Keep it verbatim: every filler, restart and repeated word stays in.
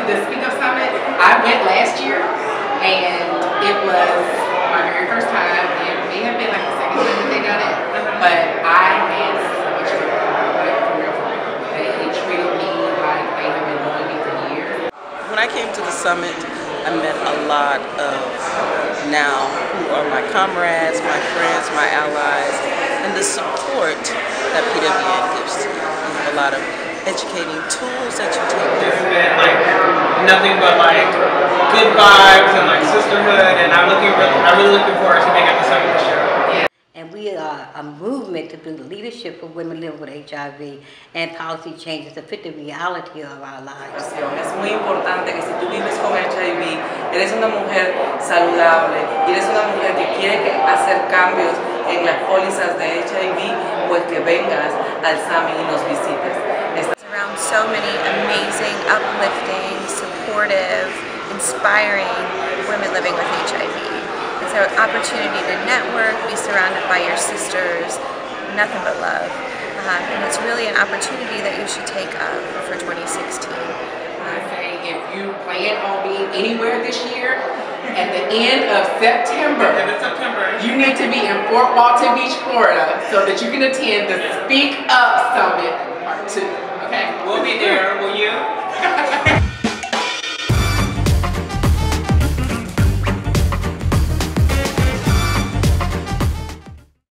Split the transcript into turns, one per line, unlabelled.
the Speak Up Summit. I went last year, and it was my very first time. It may have been like the second time that they done it, but I had so much fun. Like, for real, for real. They treated me like they have been knowing me for years.
When I came to the summit, I met a lot of now who are my comrades, my friends, my allies, and the support that P W N gives to you. You have a lot of educating tools that you take.
It's been like nothing but like good vibes and like sisterhood, and I'm looking really, I'm really looking forward to being at the summit this year.
And we are a movement to bring leadership for women living with H I V and policy changes to fit the reality of our lives.
Es muy importante que si tú vives con H I V, eres una mujer saludable y eres una mujer que quiere hacer cambios en las pólizas de H I V, pues que vengas al summit y nos visites.
Around so many amazing, uplifting, supportive, inspiring women living with H I V. It's an opportunity to network, be surrounded by your sisters, nothing but love. Um, and it's really an opportunity that you should take up for twenty sixteen.
I say if you plan on being anywhere this year, at the end of September,
September,
you need to be in Fort Walton Beach, Florida, so that you can attend the Speak Up Summit